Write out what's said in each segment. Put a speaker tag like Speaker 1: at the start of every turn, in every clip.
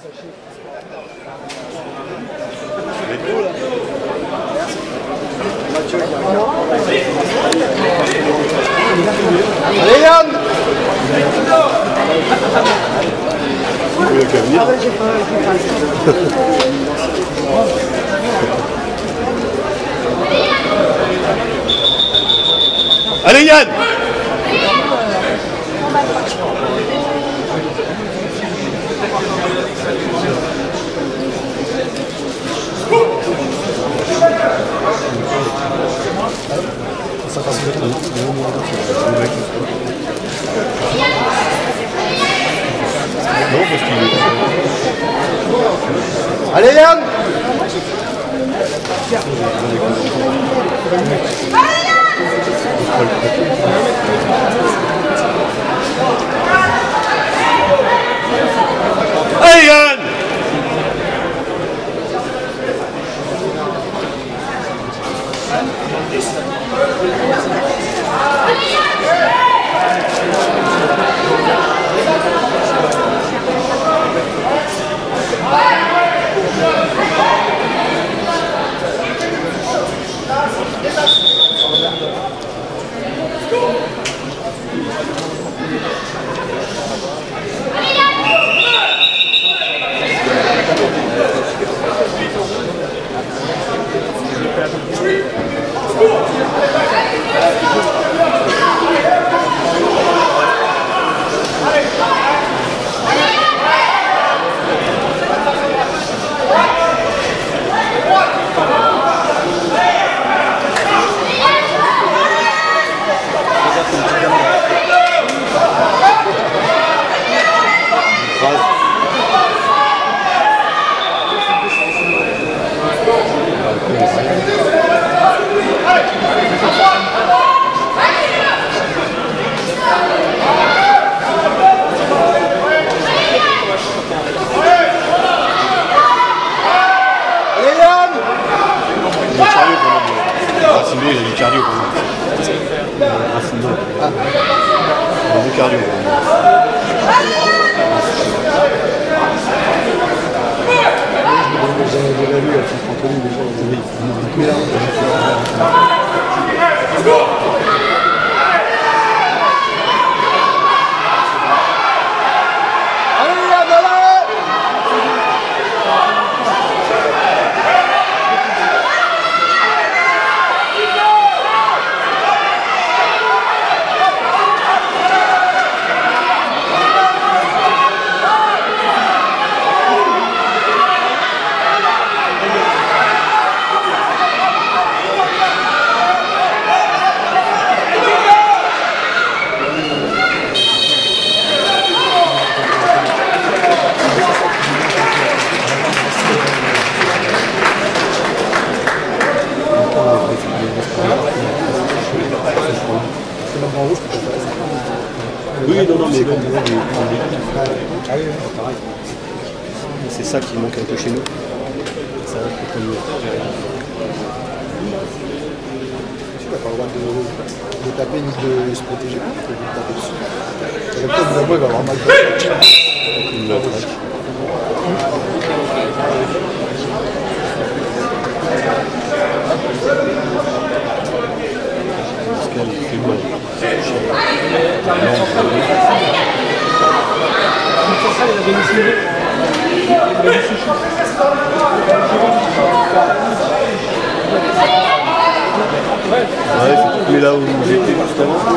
Speaker 1: Allez Yann! Allez Yann! Allez Yann! Allez Yann!
Speaker 2: Oui, non, mais comme c'est ça qui manque un peu chez nous. Ça va être mieux.
Speaker 1: Tu n'as pas le droit de taper ni de se protéger. Il faut taper dessus. Et peut-être que il va avoir mal.
Speaker 2: Il va être ouais, mais là où j'étais juste avant.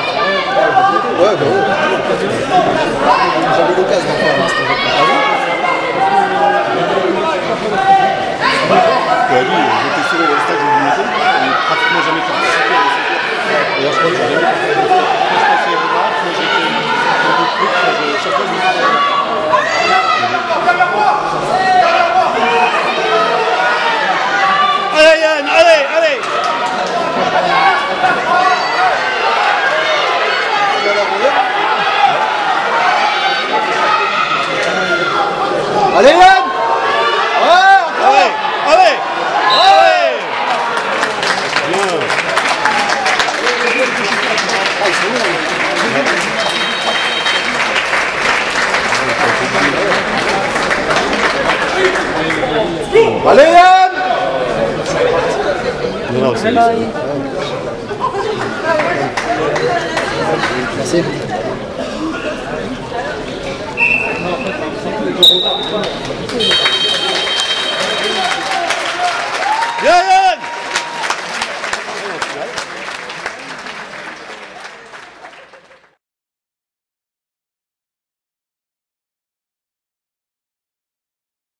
Speaker 1: Ouais, bah ouais. J'avais l'occasion d'en faire. Allez Yann!
Speaker 2: Non, c'est
Speaker 1: Merci.